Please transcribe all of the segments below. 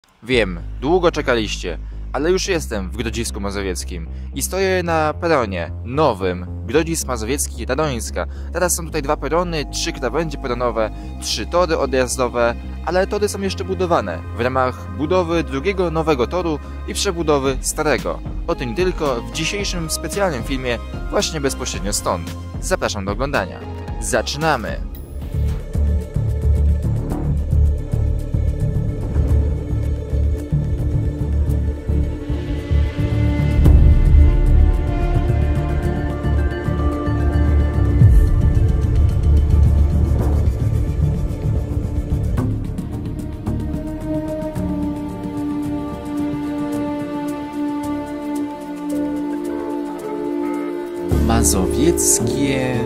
Wiem, długo czekaliście, ale już jestem w Grodzisku Mazowieckim i stoję na peronie nowym Grodzisk Mazowiecki Radońska. Teraz są tutaj 2 perony, 3 krawędzie peronowe, 3 tory odjazdowe, ale tory są jeszcze budowane w ramach budowy drugiego nowego toru i przebudowy starego. O tym tylko w dzisiejszym specjalnym filmie właśnie bezpośrednio stąd. Zapraszam do oglądania. Zaczynamy! Mazowieckie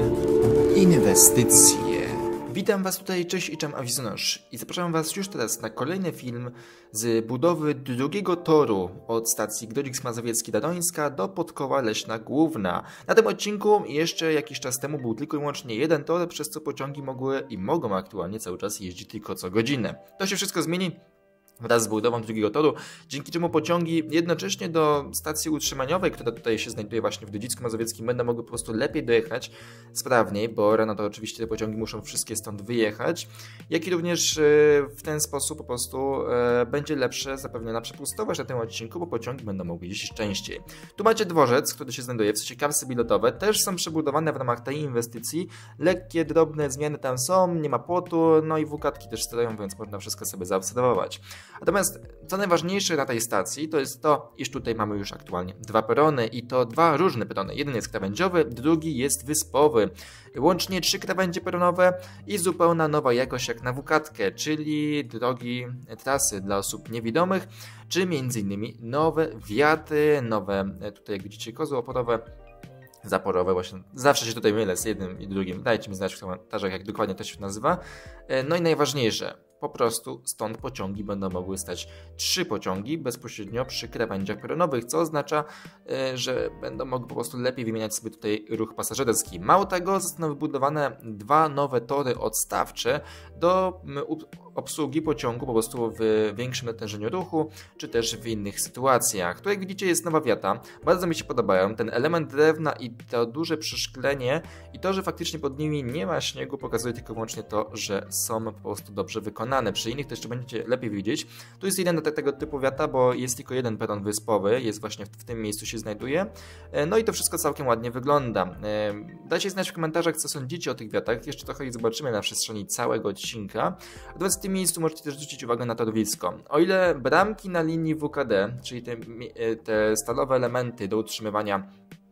inwestycje. Witam Was tutaj, cześć i czem Awizonosz i zapraszam Was już teraz na kolejny film z budowy drugiego toru od stacji Grodzisk Mazowiecki Radońska do Podkowa Leśna Główna. Na tym odcinku jeszcze jakiś czas temu był tylko i wyłącznie jeden tor, przez co pociągi mogły i mogą aktualnie cały czas jeździć tylko co godzinę. To się wszystko zmieni wraz z budową drugiego toru, dzięki czemu pociągi jednocześnie do stacji utrzymaniowej, która tutaj się znajduje właśnie w Grodzisku Mazowieckim, będą mogły po prostu lepiej dojechać, sprawniej, bo rano to oczywiście te pociągi muszą wszystkie stąd wyjechać, jak i również w ten sposób po prostu będzie lepsze zapewniona przepustowość na tym odcinku, bo pociągi będą mogły jeździć częściej. Tu macie dworzec, który się znajduje, w sensie kapsy biletowe, też są przebudowane w ramach tej inwestycji, lekkie, drobne zmiany tam są, nie ma płotu, no i WKatki też stoją, więc można wszystko sobie zaobserwować. Natomiast co najważniejsze na tej stacji to jest to, iż tutaj mamy już aktualnie 2 perony i to 2 różne perony. Jeden jest krawędziowy, drugi jest wyspowy. Łącznie 3 krawędzie peronowe i zupełna nowa jakość jak na WKatkę, czyli drogi, trasy dla osób niewidomych, czy m.in. nowe wiaty, nowe tutaj jak widzicie kozy oporowe, zaporowe, właśnie zawsze się tutaj mylę z jednym i drugim. Dajcie mi znać w komentarzach, jak dokładnie to się nazywa. No i najważniejsze, po prostu stąd pociągi będą mogły stać 3 pociągi bezpośrednio przy krawędziach peronowych, co oznacza, że będą mogły po prostu lepiej wymieniać sobie tutaj ruch pasażerski. Mało tego, zostaną wybudowane 2 nowe tory odstawcze do obsługi pociągu po prostu w większym natężeniu ruchu, czy też w innych sytuacjach. Tu jak widzicie jest nowa wiata, bardzo mi się podobają, ten element drewna i to duże przeszklenie i to, że faktycznie pod nimi nie ma śniegu, pokazuje tylko i wyłącznie to, że są po prostu dobrze wykonane. Przy innych to jeszcze będziecie lepiej widzieć. Tu jest jeden tego typu wiata, bo jest tylko jeden peron wyspowy, jest właśnie w tym miejscu się znajduje. No i to wszystko całkiem ładnie wygląda. Dajcie znać w komentarzach, co sądzicie o tych wiatach. Jeszcze trochę ich zobaczymy na przestrzeni całego odcinka. Natomiast w tym miejscu możecie też zwrócić uwagę na torowisko. O ile bramki na linii WKD, czyli te stalowe elementy do utrzymywania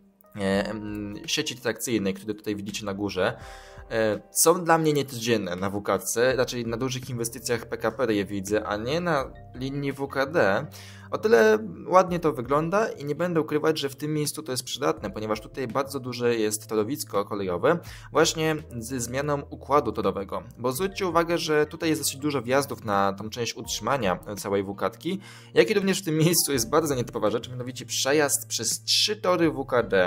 sieci trakcyjnej, które tutaj widzicie na górze, są dla mnie niecodzienne na WKatce, raczej na dużych inwestycjach PKP je widzę, a nie na linii WKD. O tyle ładnie to wygląda i nie będę ukrywać, że w tym miejscu to jest przydatne, ponieważ tutaj bardzo duże jest torowisko kolejowe właśnie ze zmianą układu torowego. Bo zwróćcie uwagę, że tutaj jest dosyć dużo wjazdów na tą część utrzymania całej WKatki, jak i również w tym miejscu jest bardzo nietypowa rzecz, mianowicie przejazd przez 3 tory WKD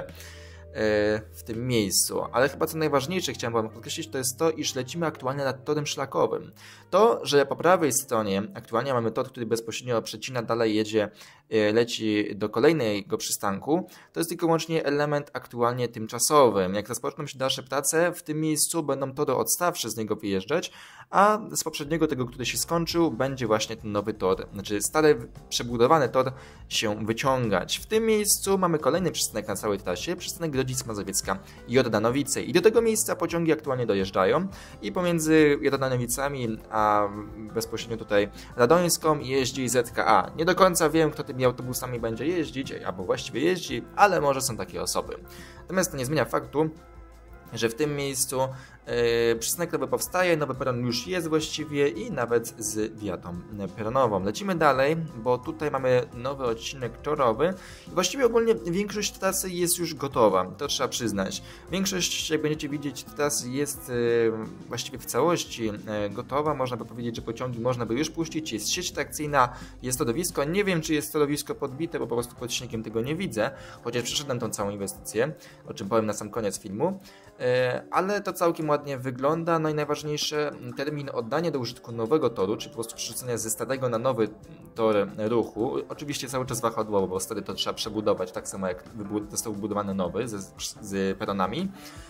w tym miejscu, ale chyba co najważniejsze chciałem wam podkreślić, to jest to, iż lecimy aktualnie nad torem szlakowym. To, że po prawej stronie aktualnie mamy tor, który bezpośrednio przecina, dalej jedzie, leci do kolejnego przystanku, to jest tylko wyłącznie element aktualnie tymczasowy. Jak rozpoczną się dalsze prace, w tym miejscu będą tory odstawcze z niego wyjeżdżać, a z poprzedniego tego, który się skończył, będzie właśnie ten nowy tor, znaczy stary, przebudowany tor się wyciągać. W tym miejscu mamy kolejny przystanek na całej trasie, przystanek Grodzisk Mazowiecka Jordanowice i do tego miejsca pociągi aktualnie dojeżdżają i pomiędzy Jordanowicami a bezpośrednio tutaj Radońską jeździ ZKA. Nie do końca wiem, kto tymi autobusami będzie jeździć, albo właściwie jeździ, ale może są takie osoby. Natomiast to nie zmienia faktu, że w tym miejscu przystanek nowy powstaje, nowy peron już jest właściwie i nawet z wiatą peronową. Lecimy dalej, bo tutaj mamy nowy odcinek torowy i właściwie ogólnie większość trasy jest już gotowa, to trzeba przyznać. Większość, jak będziecie widzieć, trasy jest właściwie w całości gotowa, można by powiedzieć, że pociągi można by już puścić, jest sieć trakcyjna, jest torowisko, nie wiem, czy jest torowisko podbite, bo po prostu pod śniegiem tego nie widzę, chociaż przeszedłem tą całą inwestycję, o czym powiem na sam koniec filmu, ale to całkiem ładnie ładnie wygląda. No i najważniejsze, termin oddania do użytku nowego toru, czyli po prostu przerzucenia ze starego na nowy tor ruchu. Oczywiście cały czas wahadłowo, bo stary to trzeba przebudować, tak samo jak został wybudowany nowy z peronami.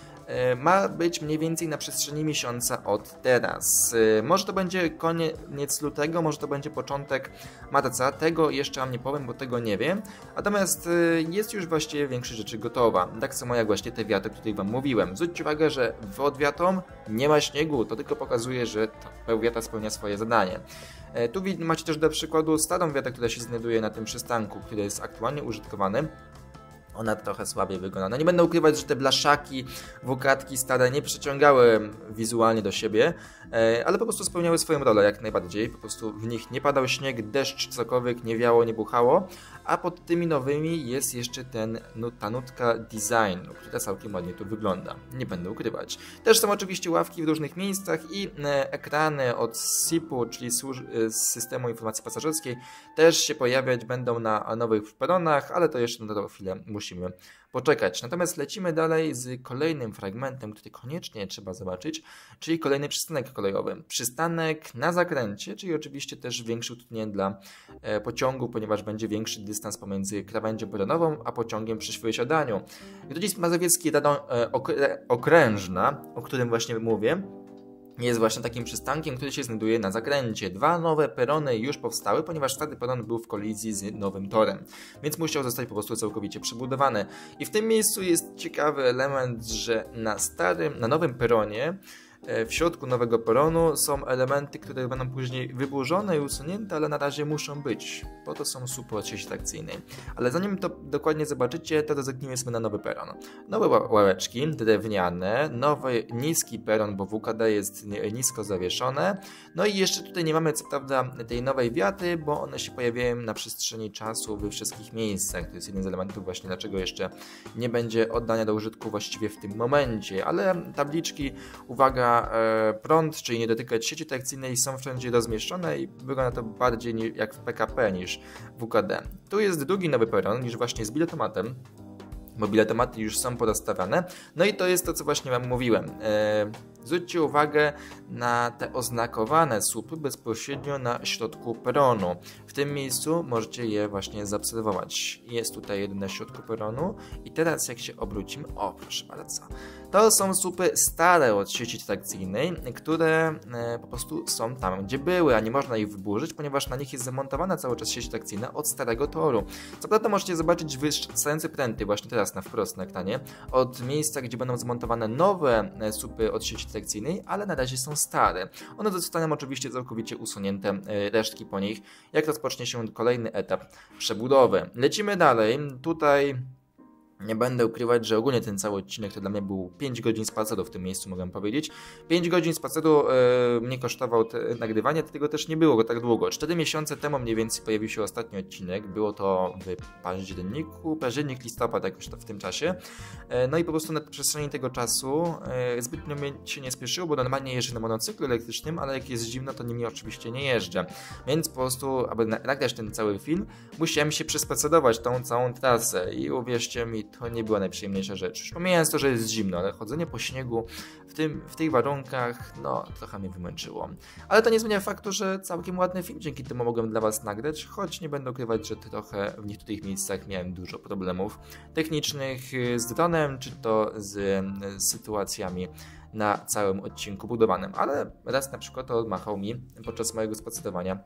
Ma być mniej więcej na przestrzeni miesiąca od teraz. Może to będzie koniec lutego, może to będzie początek marca, tego jeszcze wam nie powiem, bo tego nie wiem. Natomiast jest już właściwie większość rzeczy gotowa. Tak samo jak właśnie te wiaty, o których wam mówiłem. Zwróćcie uwagę, że pod wiatą nie ma śniegu, to tylko pokazuje, że ta wiata spełnia swoje zadanie. Tu macie też do przykładu starą wiatę, która się znajduje na tym przystanku, który jest aktualnie użytkowany. Ona trochę słabiej wygląda. No nie będę ukrywać, że te blaszaki, wokatki stare nie przyciągały wizualnie do siebie, ale po prostu spełniały swoją rolę jak najbardziej. Po prostu w nich nie padał śnieg, deszcz, cokolwiek, nie wiało, nie buchało. A pod tymi nowymi jest jeszcze ta nutka designu, która całkiem ładnie tu wygląda. Nie będę ukrywać. Też są oczywiście ławki w różnych miejscach i ekrany od SIP-u, czyli z Systemu Informacji Pasażerskiej, też się pojawiać będą na nowych peronach, ale to jeszcze na tą chwilę musimy poczekać. Natomiast lecimy dalej z kolejnym fragmentem, który koniecznie trzeba zobaczyć, czyli kolejny przystanek kolejowy. Przystanek na zakręcie, czyli oczywiście też większe utrudnienie dla pociągu, ponieważ będzie większy dystans pomiędzy krawędzią peronową a pociągiem przy wysiadaniu. Grodzisk Mazowiecki, rada okrężna, o którym właśnie mówię, jest właśnie takim przystankiem, który się znajduje na zakręcie. 2 nowe perony już powstały, ponieważ stary peron był w kolizji z nowym torem, więc musiał zostać po prostu całkowicie przebudowany. I w tym miejscu jest ciekawy element, że na nowym peronie, w środku nowego peronu są elementy, które będą później wyburzone i usunięte, ale na razie muszą być, bo to są słupy od sieci trakcyjnej. Ale zanim to dokładnie zobaczycie, to rozeknijmy sobie na nowy peron. Nowe ławeczki drewniane, nowy niski peron, bo WKD jest nisko zawieszone. No i jeszcze tutaj nie mamy co prawda tej nowej wiaty, bo one się pojawiają na przestrzeni czasu we wszystkich miejscach. To jest jeden z elementów właśnie, dlaczego jeszcze nie będzie oddania do użytku właściwie w tym momencie. Ale tabliczki, uwaga, prąd, czyli nie dotykać sieci trakcyjnej, są wszędzie rozmieszczone i wygląda to bardziej jak w PKP niż w WKD. Tu jest drugi nowy peron, niż właśnie z biletomatem, bo biletomaty już są porozstawiane. No i to jest to, co właśnie wam mówiłem. Zwróćcie uwagę na te oznakowane słupy bezpośrednio na środku peronu. W tym miejscu możecie je właśnie zaobserwować. Jest tutaj jeden na środku peronu i teraz jak się obrócimy, o proszę bardzo, to są słupy stare od sieci trakcyjnej, które po prostu są tam, gdzie były, a nie można ich wyburzyć, ponieważ na nich jest zamontowana cały czas sieć trakcyjna od starego toru. Co prawda możecie zobaczyć wystające pręty właśnie teraz na wprost na ekranie od miejsca, gdzie będą zmontowane nowe słupy od sieci trakcyjnej, ale na razie są stare. One zostaną oczywiście całkowicie usunięte, resztki po nich, jak rozpocznie się kolejny etap przebudowy. Lecimy dalej. Tutaj nie będę ukrywać, że ogólnie ten cały odcinek to dla mnie był 5 godzin spaceru w tym miejscu, mogę powiedzieć. 5 godzin spaceru mnie kosztował nagrywanie, tego też nie było go tak długo. 4 miesiące temu mniej więcej pojawił się ostatni odcinek, było to w październik, listopad jakoś to w tym czasie. No i po prostu na przestrzeni tego czasu zbytnio mnie się nie spieszyło, bo normalnie jeżdżę na monocyklu elektrycznym, ale jak jest zimno, to nimi oczywiście nie jeżdżę. Więc po prostu, aby nagrać ten cały film, musiałem się przespacerować tą całą trasę i uwierzcie mi, to nie była najprzyjemniejsza rzecz. Już pomijając to, że jest zimno, ale chodzenie po śniegu w tych warunkach, no trochę mnie wymęczyło. Ale to nie zmienia faktu, że całkiem ładny film dzięki temu mogłem dla was nagrać, choć nie będę ukrywać, że trochę w niektórych miejscach miałem dużo problemów technicznych z dronem, czy to z sytuacjami na całym odcinku budowanym. Ale raz na przykład odmachał mi podczas mojego spacerowania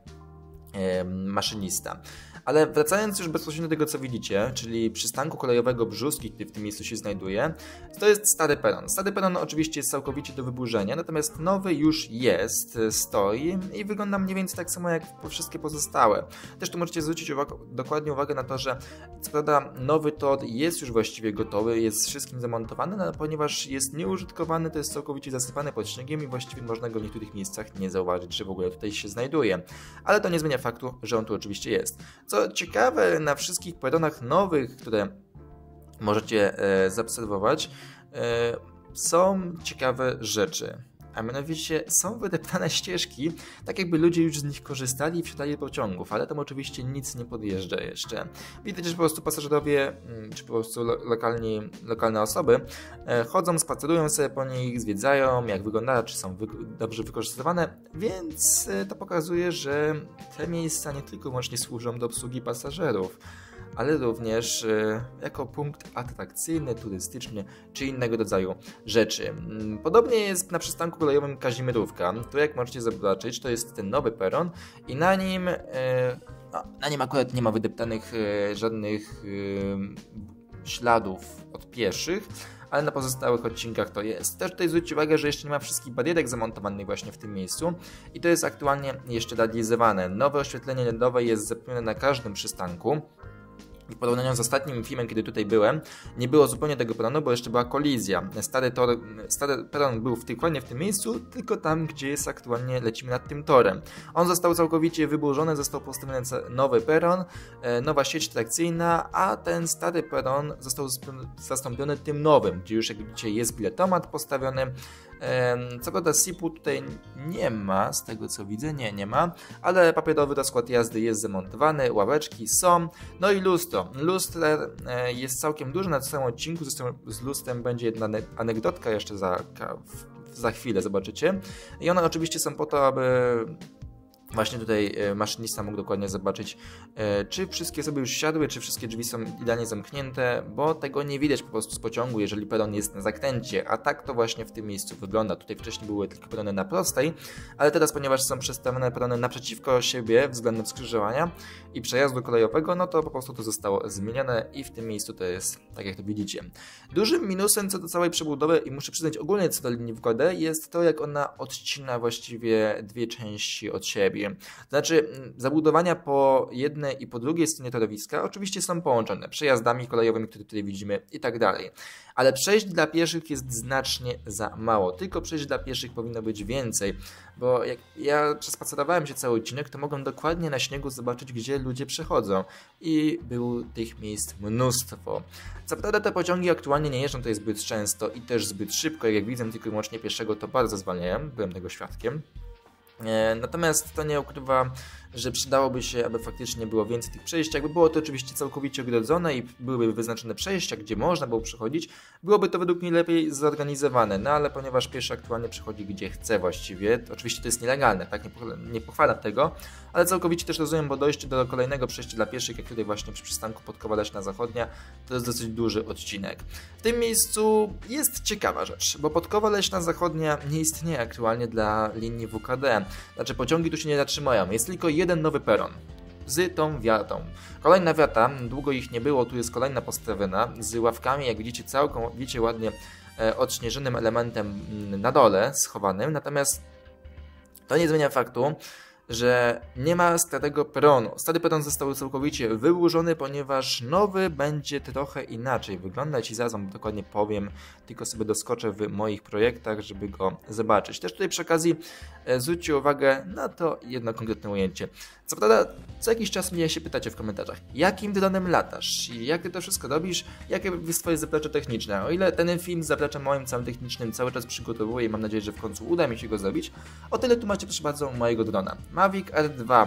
maszynista. Ale wracając już bezpośrednio do tego, co widzicie, czyli przystanku kolejowego Brzózki, który w tym miejscu się znajduje, to jest stary peron. Stary peron oczywiście jest całkowicie do wyburzenia, natomiast nowy już jest, stoi i wygląda mniej więcej tak samo jak wszystkie pozostałe. Też tu możecie zwrócić dokładnie uwagę na to, że co prawda nowy tor jest już właściwie gotowy, jest wszystkim zamontowany, no, ponieważ jest nieużytkowany, to jest całkowicie zasypany pod śniegiem i właściwie można go w niektórych miejscach nie zauważyć, że w ogóle tutaj się znajduje. Ale to nie zmienia faktu, że on tu oczywiście jest. Co ciekawe, na wszystkich peronach nowych, które możecie zaobserwować, są ciekawe rzeczy. a mianowicie są wydeptane ścieżki, tak jakby ludzie już z nich korzystali i wsiadali do pociągów, ale tam oczywiście nic nie podjeżdża jeszcze. Widać, że po prostu pasażerowie, czy po prostu lokalne osoby chodzą, spacerują sobie po nich, zwiedzają, jak wygląda, czy są dobrze wykorzystywane, więc to pokazuje, że te miejsca nie tylko i wyłącznie służą do obsługi pasażerów, ale również jako punkt atrakcyjny, turystyczny czy innego rodzaju rzeczy. Podobnie jest na przystanku kolejowym Kazimierówka. Tu jak możecie zobaczyć, to jest ten nowy peron i na nim akurat nie ma wydeptanych żadnych śladów od pieszych, ale na pozostałych odcinkach to jest. Też tutaj zwróćcie uwagę, że jeszcze nie ma wszystkich barierek zamontowanych właśnie w tym miejscu i to jest aktualnie jeszcze realizowane. Nowe oświetlenie LEDowe jest zapewnione na każdym przystanku. W porównaniu z ostatnim filmem, kiedy tutaj byłem, nie było zupełnie tego peronu, bo jeszcze była kolizja. Stary peron był dokładnie w tym miejscu, tylko tam, gdzie jest aktualnie, lecimy nad tym torem. On został całkowicie wyburzony, został postawiony nowy peron, nowa sieć trakcyjna, a ten stary peron został zastąpiony tym nowym, gdzie już jak widzicie jest biletomat postawiony. Co prawda SIP-u tutaj nie ma, z tego co widzę, nie ma, ale papierowy rozkład jazdy jest zamontowany, ławeczki są, no i lustro. Lustro jest całkiem duże na całym odcinku, z lustrem będzie jedna anegdotka jeszcze za chwilę, zobaczycie. I one oczywiście są po to, aby właśnie tutaj maszynista mógł dokładnie zobaczyć, czy wszystkie osoby już siadły, czy wszystkie drzwi są idealnie zamknięte, bo tego nie widać po prostu z pociągu, jeżeli peron jest na zakręcie, a tak to właśnie w tym miejscu wygląda. Tutaj wcześniej były tylko perony na prostej, ale teraz, ponieważ są przestawione perony naprzeciwko siebie względem skrzyżowania i przejazdu kolejowego, no to po prostu to zostało zmienione i w tym miejscu to jest tak, jak to widzicie. Dużym minusem co do całej przebudowy i muszę przyznać ogólnie co do linii WKD jest to, jak ona odcina właściwie dwie części od siebie. Znaczy, zabudowania po jednej i po drugiej stronie torowiska oczywiście są połączone przejazdami kolejowymi, które tutaj widzimy i tak dalej. Ale przejść dla pieszych jest znacznie za mało. Tylko przejść dla pieszych powinno być więcej, bo jak ja przespacerowałem się cały odcinek, to mogłem dokładnie na śniegu zobaczyć, gdzie ludzie przechodzą. I było tych miejsc mnóstwo. Co prawda te pociągi aktualnie nie jeżdżą tutaj zbyt często i też zbyt szybko. Jak widzę tylko i wyłącznie pieszego, to bardzo zwalniają. Byłem tego świadkiem. Natomiast to nie ukrywa, że przydałoby się, aby faktycznie było więcej tych przejść. Jakby było to oczywiście całkowicie ogrodzone i byłyby wyznaczone przejścia, gdzie można było przechodzić, byłoby to według mnie lepiej zorganizowane. No ale ponieważ pieszy aktualnie przechodzi gdzie chce właściwie, to oczywiście to jest nielegalne, tak? Nie pochwalam tego, ale całkowicie też rozumiem, bo dojście do kolejnego przejścia dla pieszych, jak tutaj właśnie przy przystanku Podkowa Leśna Zachodnia, to jest dosyć duży odcinek. W tym miejscu jest ciekawa rzecz, bo Podkowa Leśna Zachodnia nie istnieje aktualnie dla linii WKD. Znaczy pociągi tu się nie zatrzymają, jest tylko jeden nowy peron z tą wiatą. Kolejna wiata, długo ich nie było, tu jest kolejna postawiona z ławkami, jak widzicie całkowicie ładnie odśnieżonym elementem na dole schowanym, natomiast to nie zmienia faktu, że nie ma starego peronu. Stary peron został całkowicie wyłużony, ponieważ nowy będzie trochę inaczej wyglądać i zaraz wam dokładnie powiem, tylko sobie doskoczę w moich projektach, żeby go zobaczyć. Też tutaj przy okazji zwróćcie uwagę na to jedno konkretne ujęcie. Co prawda, co jakiś czas mnie się pytacie w komentarzach, jakim dronem latasz, jak ty to wszystko robisz, jakie jest twoje zaplecze techniczne. O ile ten film z zapleczem moim całym technicznym cały czas przygotowuję i mam nadzieję, że w końcu uda mi się go zrobić, o tyle tu macie proszę bardzo mojego drona. Mavic R2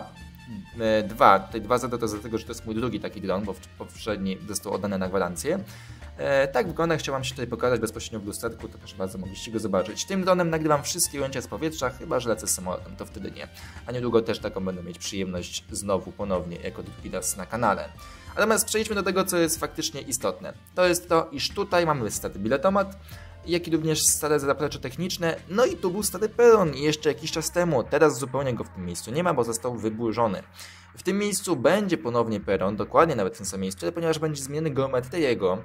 tutaj 2.0 to dlatego, że to jest mój drugi taki dron, bo poprzedni został oddany na gwarancję. Tak wygląda, chciałam się tutaj pokazać bezpośrednio w lusterku, to też bardzo mogliście go zobaczyć. Tym dronem nagrywam wszystkie ujęcia z powietrza, chyba że lecę samolotem, to wtedy nie. A niedługo też taką będę mieć przyjemność ponownie jako drugi raz na kanale. Natomiast przejdźmy do tego, co jest faktycznie istotne. To jest to, iż tutaj mamy stary biletomat, jak i również stare zaplecze techniczne, no i tu był stary peron jeszcze jakiś czas temu, teraz zupełnie go w tym miejscu nie ma, bo został wyburzony. W tym miejscu będzie ponownie peron, dokładnie nawet w tym samym miejscu, ale ponieważ będzie zmieniony geometria jego,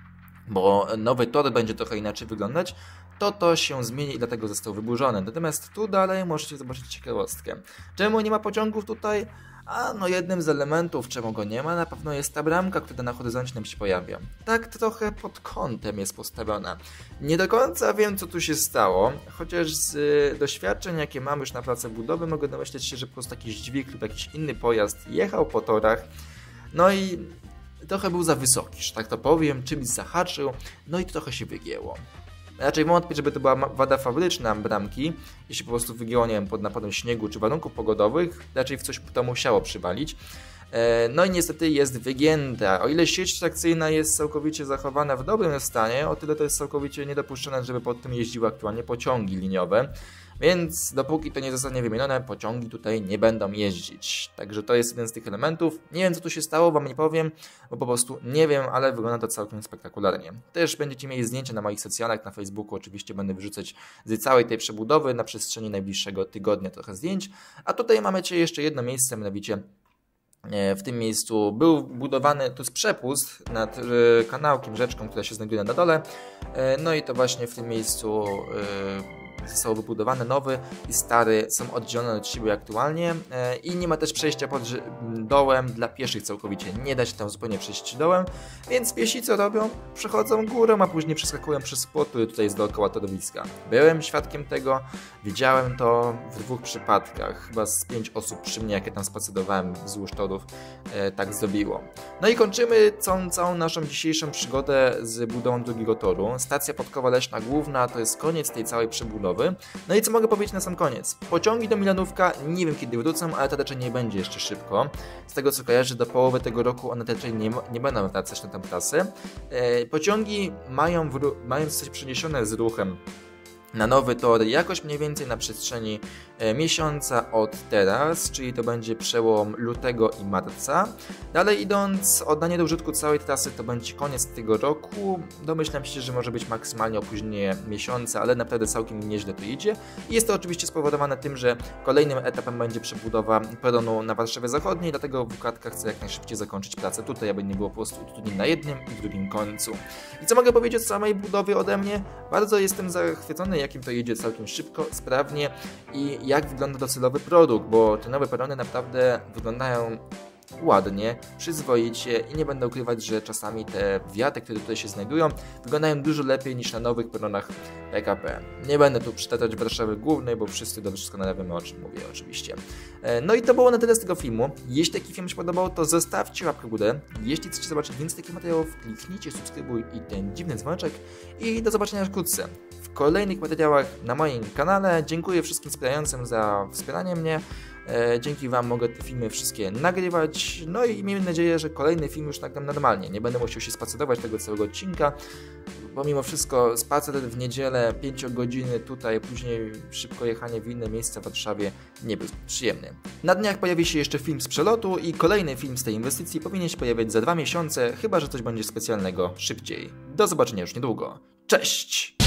bo nowy tor będzie trochę inaczej wyglądać, to się zmieni i dlatego został wyburzony. Natomiast tu dalej możecie zobaczyć ciekawostkę. Czemu nie ma pociągów tutaj? A no jednym z elementów, czemu go nie ma, na pewno jest ta bramka, która na horyzoncie nam się pojawia. Tak trochę pod kątem jest postawiona. Nie do końca wiem, co tu się stało, chociaż z doświadczeń, jakie mam już na pracy budowy, mogę domyśleć się, że po prostu jakiś dźwig lub jakiś inny pojazd jechał po torach, no i trochę był za wysoki, że tak to powiem, czymś zahaczył, no i trochę się wygięło. Raczej wątpię, żeby to była wada fabryczna bramki, jeśli po prostu wygięło, nie wiem, pod napadem śniegu czy warunków pogodowych, raczej w coś to musiało przywalić. No i niestety jest wygięta. O ile sieć trakcyjna jest całkowicie zachowana w dobrym stanie, o tyle to jest całkowicie niedopuszczone, żeby pod tym jeździły aktualnie pociągi liniowe. Więc dopóki to nie zostanie wymienione, pociągi tutaj nie będą jeździć. Także to jest jeden z tych elementów. Nie wiem, co tu się stało, wam nie powiem, bo po prostu nie wiem, ale wygląda to całkiem spektakularnie. Też będziecie mieli zdjęcia na moich socjalach, na Facebooku oczywiście będę wyrzucać z całej tej przebudowy na przestrzeni najbliższego tygodnia trochę zdjęć. A tutaj mamy jeszcze jedno miejsce, mianowicie w tym miejscu był budowany, to jest przepust nad kanałkiem, rzeczką, która się znajduje na dole. No i to właśnie w tym miejscu został wybudowany nowy i stary są oddzielone od siebie aktualnie i nie ma też przejścia pod dołem dla pieszych całkowicie. Nie da się tam zupełnie przejść dołem, więc piesi co robią? Przechodzą górą, a później przeskakują przez płot, który tutaj jest dookoła torowiska. Byłem świadkiem tego, widziałem to w 2 przypadkach, chyba z 5 osób przy mnie, jak ja tam spacerowałem wzdłuż torów, tak zrobiło. No i kończymy całą naszą dzisiejszą przygodę z budową drugiego toru. Stacja Podkowa Leśna główna to jest koniec tej całej przebudowy. No i co mogę powiedzieć na sam koniec? Pociągi do Milanówka nie wiem kiedy wrócą, ale to raczej nie będzie jeszcze szybko. Z tego co kojarzę, do połowy tego roku one raczej nie będą wracać na tę trasę. Pociągi mają zostać przeniesione z ruchem na nowy tor jakoś mniej więcej na przestrzeni miesiąca od teraz, czyli to będzie przełom lutego i marca. Dalej idąc, oddanie do użytku całej trasy to będzie koniec tego roku. Domyślam się, że może być maksymalnie opóźnienie miesiąca, ale naprawdę całkiem nieźle to idzie. I jest to oczywiście spowodowane tym, że kolejnym etapem będzie przebudowa peronu na Warszawie Zachodniej, dlatego WKTK chce jak najszybciej zakończyć pracę tutaj, aby nie było po prostu utrudnień na jednym i drugim końcu. I co mogę powiedzieć o samej budowie ode mnie? Bardzo jestem zachwycony, jakim to jedzie całkiem szybko, sprawnie i jak wygląda docelowy produkt, bo te nowe perony naprawdę wyglądają ładnie, przyzwoicie i nie będę ukrywać, że czasami te wiaty, które tutaj się znajdują, wyglądają dużo lepiej niż na nowych peronach PKP. Nie będę tu przytaczać Warszawy Głównej, bo wszyscy doskonale wiemy, o czym mówię oczywiście. No i to było na tyle z tego filmu. Jeśli taki film się podobał, to zostawcie łapkę w górę. Jeśli chcecie zobaczyć więcej takich materiałów, kliknijcie subskrybuj i ten dziwny dzwoneczek i do zobaczenia wkrótce w kolejnych materiałach na moim kanale. Dziękuję wszystkim wspierającym za wspieranie mnie. Dzięki wam mogę te filmy wszystkie nagrywać, no i miejmy nadzieję, że kolejny film już nagram normalnie. Nie będę musiał się spacerować tego całego odcinka, bo mimo wszystko spacer w niedzielę 5 godziny tutaj, później szybko jechanie w inne miejsca w Warszawie nie był przyjemny. Na dniach pojawi się jeszcze film z przelotu i kolejny film z tej inwestycji powinien się pojawić za 2 miesiące, chyba że coś będzie specjalnego szybciej. Do zobaczenia już niedługo. Cześć!